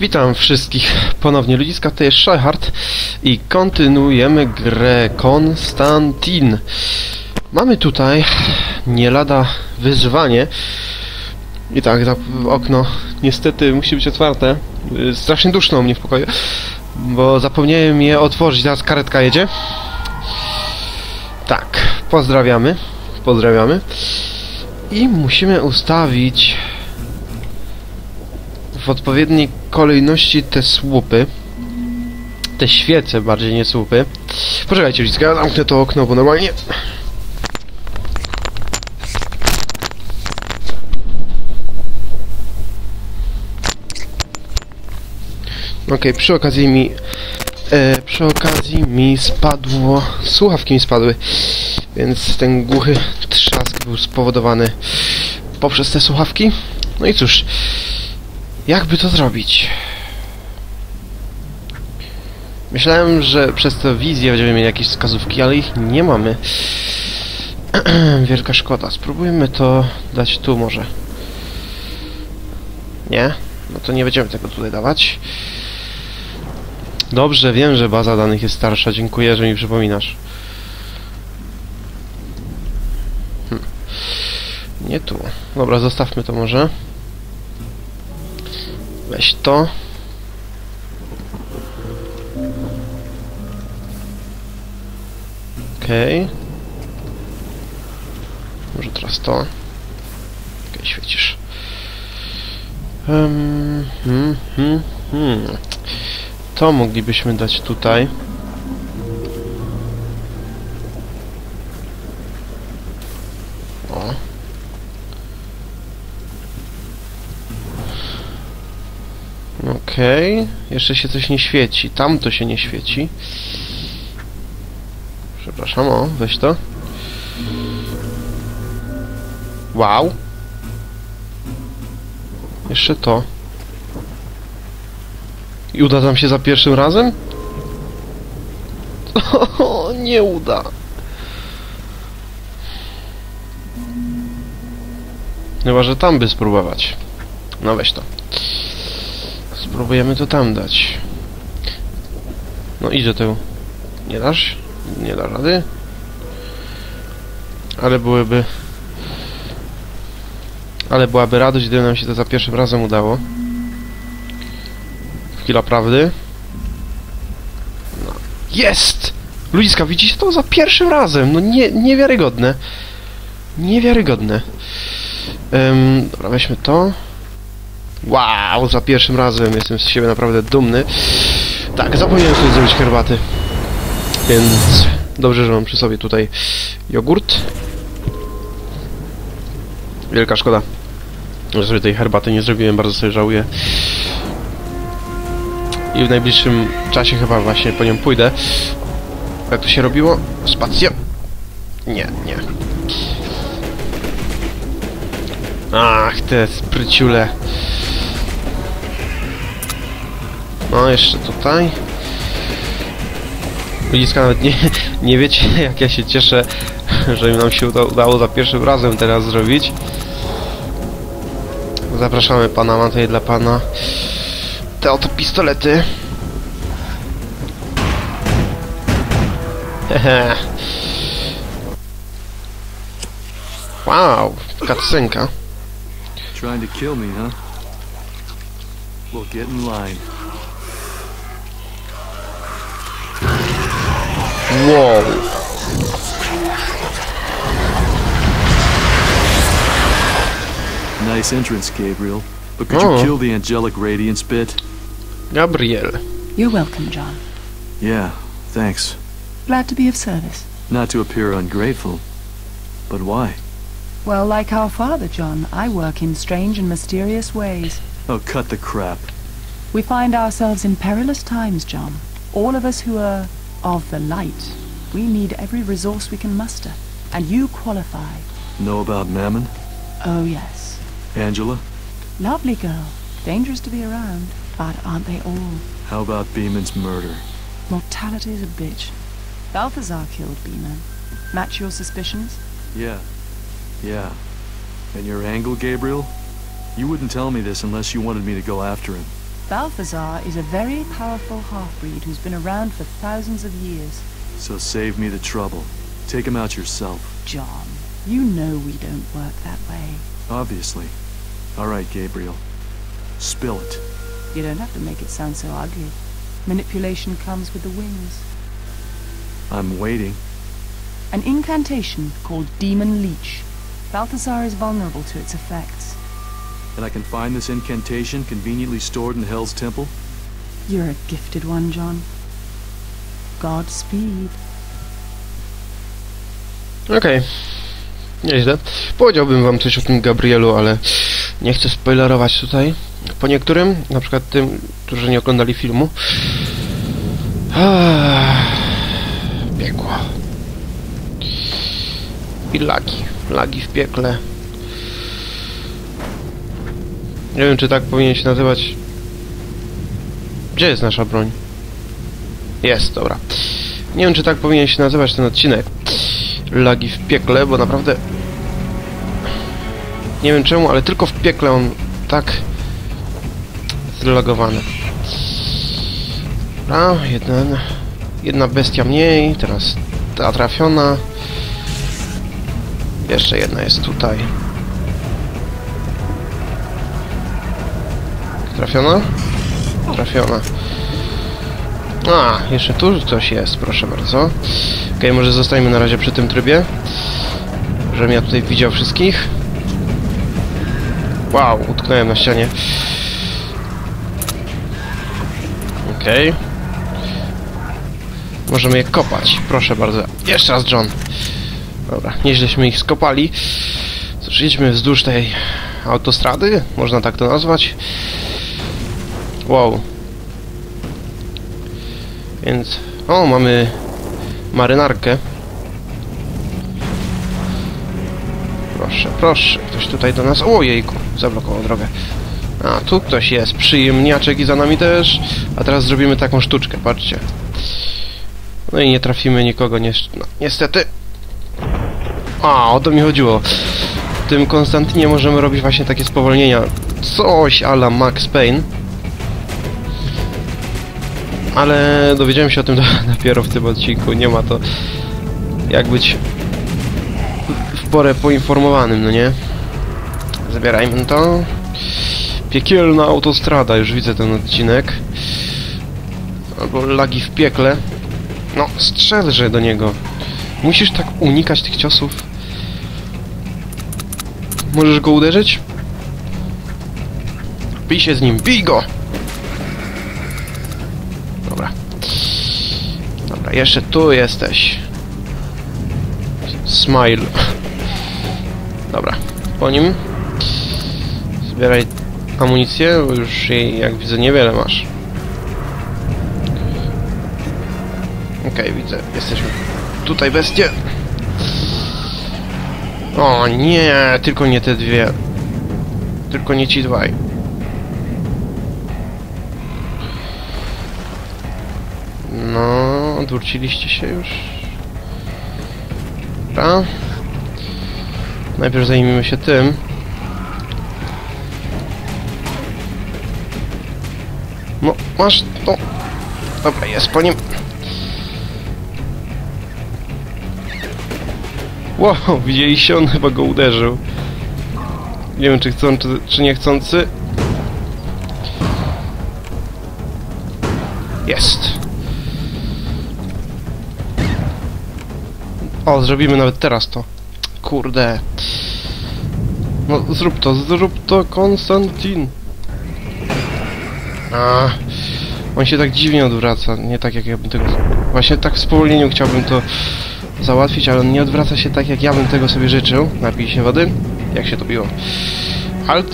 Witam wszystkich ponownie ludziska, to jest Shyhard i kontynuujemy grę Konstantin. Mamy tutaj nie lada wyzwanie i tak, okno niestety musi być otwarte. Strasznie duszno u mnie w pokoju, bo zapomniałem je otworzyć, teraz karetka jedzie. Tak, pozdrawiamy i musimy ustawić w odpowiedniej kolejności te słupy. Te świece bardziej, nie słupy. Poczekajcie, ludziska, ja zamknę to okno, bo normalnie... Okej, przy okazji mi spadło... Słuchawki mi spadły, więc ten głuchy trzask był spowodowany poprzez te słuchawki. No i cóż, jakby to zrobić? Myślałem, że przez tę wizję będziemy mieli jakieś wskazówki, ale ich nie mamy. Wielka szkoda. Spróbujmy to dać tu może. Nie? No to nie będziemy tego tutaj dawać. Dobrze, wiem, że baza danych jest starsza. Dziękuję, że mi przypominasz. Nie tu. Dobra, zostawmy to może. Weź to. Okej. Może teraz to. Okej, świecisz. To moglibyśmy dać tutaj. O. Okej. Jeszcze się coś nie świeci. Tam to się nie świeci. Przepraszam, o, weź to. Wow. Jeszcze to. I uda nam się za pierwszym razem? O, nie uda. Chyba, że tam by spróbować. No weź to. Spróbujemy to tam dać. No idź do tyłu. Nie dasz? Nie da rady. Ale byłaby radość, gdyby nam się to za pierwszym razem udało. Chwila prawdy. No. Jest! Ludziska, widzicie to za pierwszym razem? No niewiarygodne. Niewiarygodne. Dobra, weźmy to. Wow, za pierwszym razem. Jestem z siebie naprawdę dumny. Tak, zapomniałem sobie zrobić herbaty. Więc dobrze, że mam przy sobie tutaj jogurt. Wielka szkoda, że sobie tej herbaty nie zrobiłem, bardzo sobie żałuję. I w najbliższym czasie chyba właśnie po nią pójdę. Jak to się robiło? Spacja? Nie. Ach, te spryciule. No, jeszcze tutaj. Ludziska, nawet nie wiecie, jak ja się cieszę, że nam się udało za pierwszym razem teraz zrobić. Zapraszamy pana, mam tutaj dla pana te oto pistolety. Hehe. Wow, cutscenka. Trying to kill me, huh? Well, get in line. Wow. Nice entrance, Gabriel. But could you kill the angelic radiance bit? Gabriel. You're welcome, John. Yeah, thanks. Glad to be of service. Not to appear ungrateful, but why? Well, like our father, John, I work in strange and mysterious ways. Oh, cut the crap. We find ourselves in perilous times, John. All of us who are of the light. We need every resource we can muster. And you qualify. Know about Mammon? Oh, yes. Angela? Lovely girl. Dangerous to be around. But aren't they all? How about Beeman's murder? Mortality's a bitch. Balthazar killed Beeman. Match your suspicions? Yeah. And your angle, Gabriel? You wouldn't tell me this unless you wanted me to go after him. Balthazar is a very powerful half-breed who's been around for thousands of years. So save me the trouble. Take him out yourself. John, you know we don't work that way. Obviously. All right, Gabriel. Spill it. You don't have to make it sound so ugly. Manipulation comes with the wings. I'm waiting. An incantation called Demon Leech. Balthazar is vulnerable to its effects. And I can find this incantation conveniently stored in Hell's Temple? You're a gifted one, John. Godspeed. Okej. Nieźle. Powiedziałbym wam coś o tym Gabrielu, ale nie chcę spoilerować tutaj. Po niektórym, na przykład tym, którzy nie oglądali filmu. Piekło. I lagi. Lagi w piekle. Nie wiem, czy tak powinien się nazywać. Gdzie jest nasza broń? Jest, dobra. Nie wiem, czy tak powinien się nazywać ten odcinek. Lagi w piekle, bo naprawdę... Nie wiem czemu, ale tylko w piekle on tak... zrelagowany. Dobra, jedna bestia mniej, teraz ta trafiona. Jeszcze jedna jest tutaj. Trafiona? Trafiona. A, jeszcze tu coś jest, proszę bardzo. Okej, może zostańmy na razie przy tym trybie. Żebym ja tutaj widział wszystkich. Wow, utknąłem na ścianie. Okej. Możemy je kopać, proszę bardzo. Jeszcze raz, John. Dobra, nieźleśmy ich skopali. Cóż, jedźmy wzdłuż tej autostrady, można tak to nazwać. Wow. Więc... O, mamy... marynarkę. Proszę, proszę. Ktoś tutaj do nas... O, jejku, zablokował drogę. A, tu ktoś jest. Przyjemniaczek i za nami też. A teraz zrobimy taką sztuczkę, patrzcie. No i nie trafimy nikogo, no, niestety. A, o to mi chodziło. W tym Konstantynie możemy robić właśnie takie spowolnienia. Coś a la Max Payne. Ale dowiedziałem się o tym dopiero w tym odcinku. Nie ma to jak być w porę poinformowanym, no nie? Zabierajmy to. Piekielna autostrada, już widzę ten odcinek. Albo lagi w piekle. No, strzelże do niego. Musisz tak unikać tych ciosów. Możesz go uderzyć? Bij się z nim, bij go! Dobra. Dobra, jeszcze tu jesteś. Smile. Dobra, po nim. Zbieraj amunicję, bo już jej, jak widzę, niewiele masz. Okej, widzę, jesteśmy tutaj, bestie. O nie, tylko nie te dwie. Tylko nie ci dwaj. No, odwróciliście się już. Dobra. Najpierw zajmijmy się tym. No, masz to. Dobra, jest po nim. Wow, widzieliście? On chyba go uderzył. Nie wiem, czy chcący, czy niechcący. Jest. O, zrobimy nawet teraz to. Kurde. No, zrób to, Konstantin. A, on się tak dziwnie odwraca. Nie tak, jak ja bym tego... Właśnie tak w spowolnieniu chciałbym to załatwić, ale on nie odwraca się tak, jak ja bym tego sobie życzył. Napij się wody. Jak się to biło? Alt.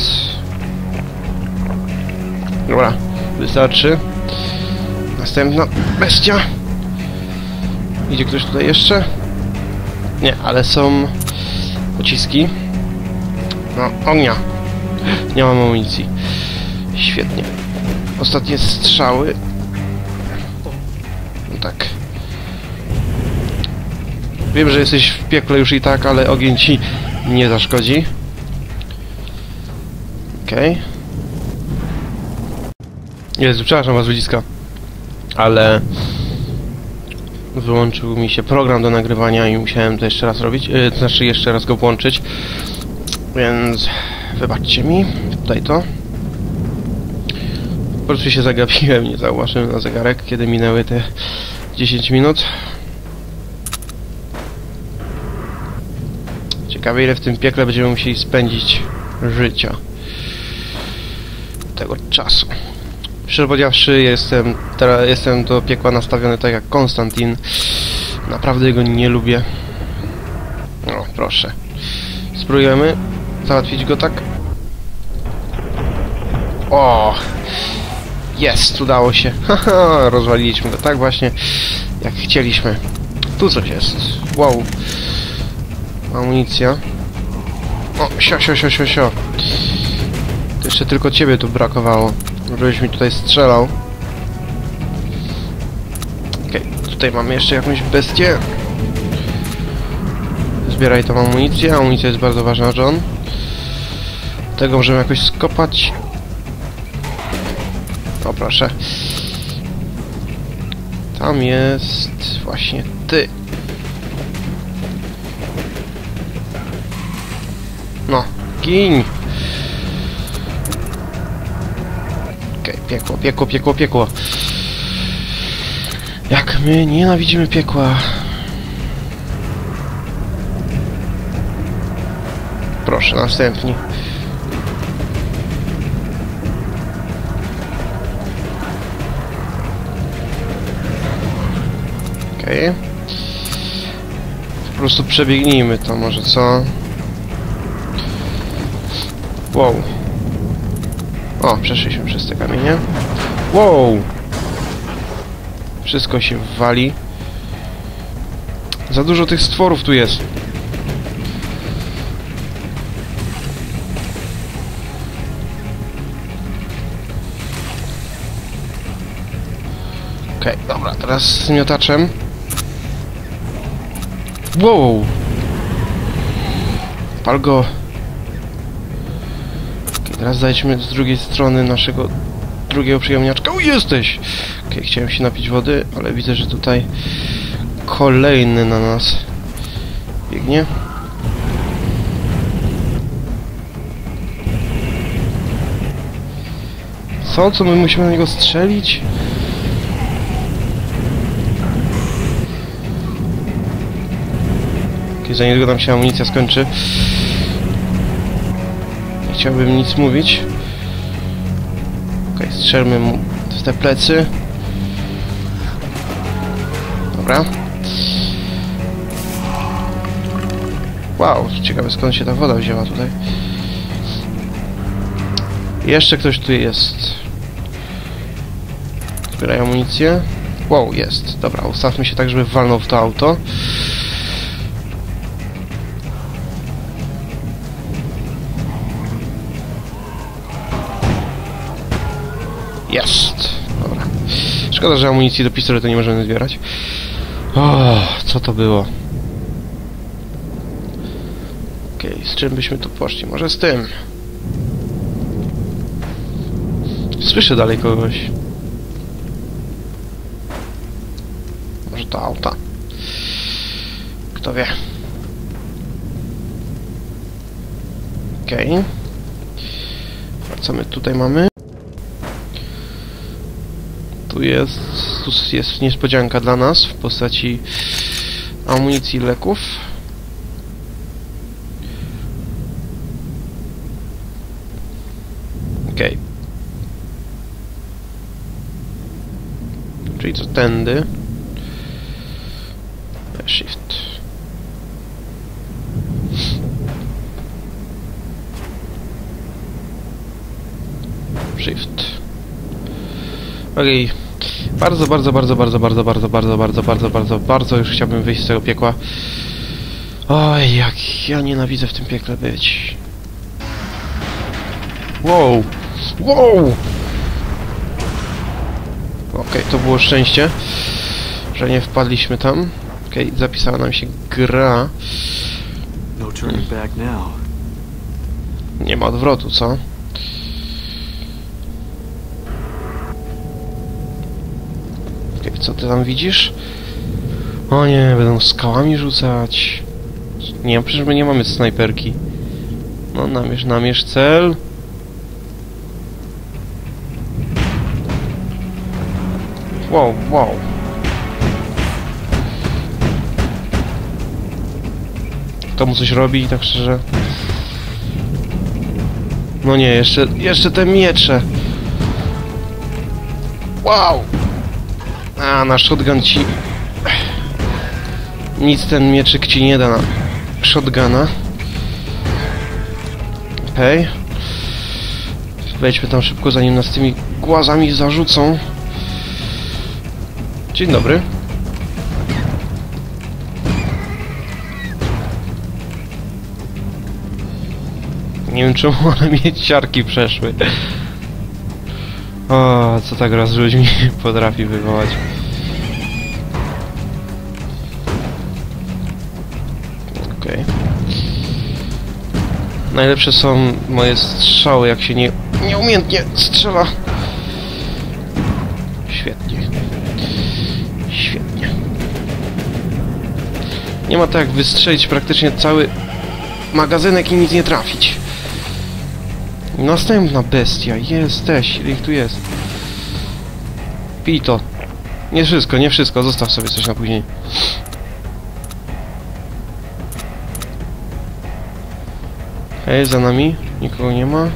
Dobra, wystarczy. Następna bestia. Idzie ktoś tutaj jeszcze? Nie, ale są pociski. No, ognia. Nie mam amunicji. Świetnie. Ostatnie strzały. No tak. Wiem, że jesteś w piekle już i tak, ale ogień ci nie zaszkodzi. Okej. Jezu, przepraszam was, ludziska. Ale... wyłączył mi się program do nagrywania i musiałem to jeszcze raz robić. To znaczy jeszcze raz go włączyć. Więc... wybaczcie mi. Tutaj to. Po prostu się zagapiłem, nie zauważyłem na zegarek, kiedy minęły te 10 minut. Ciekawe, ile w tym piekle będziemy musieli spędzić życia. Tego czasu. Szczerze powiedziawszy, jestem do piekła nastawiony tak jak Konstantin. Naprawdę go nie lubię. No, proszę. Spróbujemy załatwić go tak. O! Jest, udało się. Haha, rozwaliliśmy go tak właśnie, jak chcieliśmy. Tu coś jest. Wow. Amunicja. O, sio. To jeszcze tylko ciebie tu brakowało, żebyś mi tutaj strzelał. Okej, tutaj mamy jeszcze jakąś bestię. Zbieraj tą amunicję. Amunicja jest bardzo ważna, John. Tego możemy jakoś skopać. O, proszę. Tam jest właśnie ty. No, gin! Okej, piekło. Jak my nienawidzimy piekła. Proszę, następni. Okej. Po prostu przebiegnijmy to może, co? Wow. O, przeszliśmy przez te kamienie. Wow! Wszystko się wali. Za dużo tych stworów tu jest. Okej, dobra, teraz z miotaczem. Wow! Pal go. Teraz zajdźmy z drugiej strony naszego drugiego przyjemniaczka. O, jesteś! Okej, chciałem się napić wody, ale widzę, że tutaj kolejny na nas biegnie. Co my musimy na niego strzelić? Okej, za niedługo nam się amunicja skończy. Nie chciałbym nic mówić. Okej, strzelmy mu w te plecy. Dobra. Wow, ciekawe skąd się ta woda wzięła tutaj. Jeszcze ktoś tu jest. Zbieraj amunicję. Wow, jest. Dobra, ustawmy się tak, żeby walnął w to auto. Jest. Dobra. Szkoda, że amunicji do pistoletu nie możemy zbierać. O, co to było? Okej, z czym byśmy tu poszli? Może z tym. Słyszę dalej kogoś. Może to auta. Kto wie. Okej. A co my tutaj mamy? Tu jest niespodzianka dla nas w postaci amunicji i leków. Okej. Czyli co, tędy. Shift. Shift. Okej. Bardzo już chciałbym wyjść z tego piekła. Oj, jak ja nienawidzę w tym piekle być. Wow! Wow! Okej, to było szczęście, że nie wpadliśmy tam. Okej, zapisała nam się gra. No turning back now. Nie ma odwrotu, co? Co ty tam widzisz? O nie, będą skałami rzucać. Nie, przecież my nie mamy snajperki. No, namierz cel. Wow. To mu coś robi, tak szczerze. No nie, jeszcze te miecze. Wow! A, na shotgun ci... Nic ten mieczyk ci nie da na shotguna. Okej. Wejdźmy tam szybko, zanim nas tymi głazami zarzucą. Dzień dobry. Nie wiem czemu, ale mnie ciarki przeszły. O, co ta gra z ludźmi potrafi wywołać. Okej. Najlepsze są moje strzały, jak się nieumiejętnie strzela. Świetnie. Świetnie. Nie ma tak jak wystrzelić praktycznie cały magazynek i nic nie trafić. Następna bestia. Jesteś. Ile ich tu jest? Pij to. Nie wszystko. Zostaw sobie coś na później. Hej, za nami. Nikogo nie ma.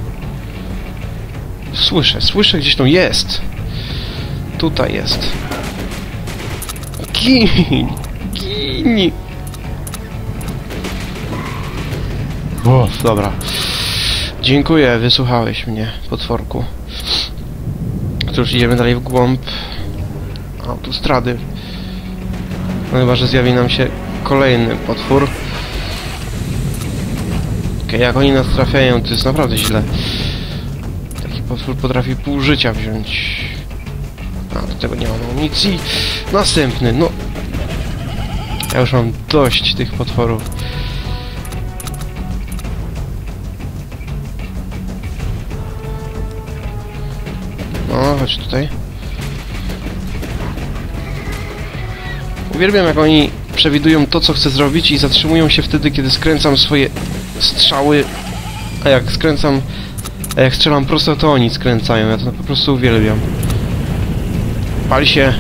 Słyszę gdzieś tam jest. Tutaj jest. Gin. O, dobra. Dziękuję, wysłuchałeś mnie, potworku. Cóż, idziemy dalej w głąb autostrady. No chyba, że zjawi nam się kolejny potwór. Okej, jak oni nas trafiają, to jest naprawdę źle. Taki potwór potrafi pół życia wziąć. A, do tego nie mam amunicji. Następny, no. Ja już mam dość tych potworów. No, chodź tutaj. Uwielbiam, jak oni przewidują to, co chcę zrobić i zatrzymują się wtedy, kiedy skręcam swoje strzały. A jak strzelam prosto, to oni skręcają. Ja to po prostu uwielbiam. Pal się.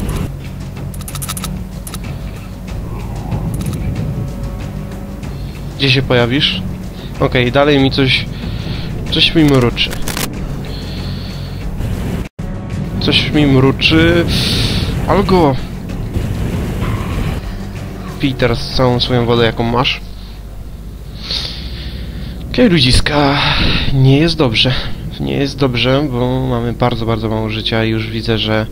Gdzie się pojawisz? Okej, dalej mi coś mi mruczy. Coś mi mruczy. Algo. Pij teraz całą swoją wodę, jaką masz. Okej, ludziska. Nie jest dobrze. Nie jest dobrze, bo mamy bardzo, bardzo mało życia i już widzę, że...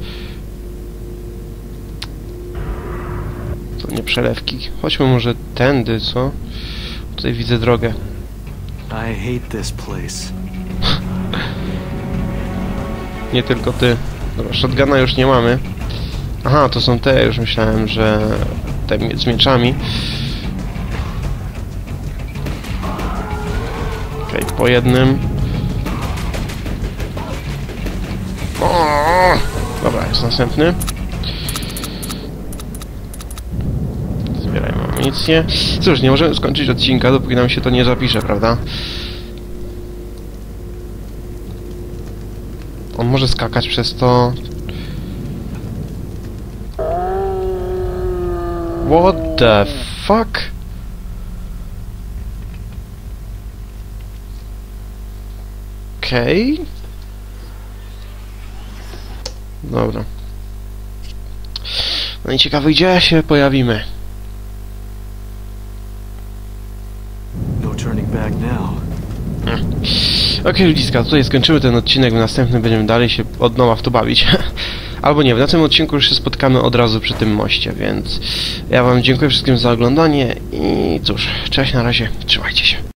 To nie przelewki. Chodźmy może tędy, co? Tutaj widzę drogę. I hate this place. Nie tylko ty. Dobra, shotguna już nie mamy. Aha, to są te, już myślałem, że te z mieczami. Okej, po jednym. O! Dobra, jest następny. Zbierajmy amunicję. Cóż, nie możemy skończyć odcinka, dopóki nam się to nie zapisze, prawda? On może skakać przez to. What the fuck? Okej. Dobra. No i ciekawe, gdzie się pojawimy. No turning back now. Okej, ludziska, tutaj skończymy ten odcinek, w następnym będziemy dalej się od nowa w to bawić. Albo nie, w następnym odcinku już się spotkamy od razu przy tym moście, więc ja wam dziękuję wszystkim za oglądanie i cóż, cześć, na razie, trzymajcie się.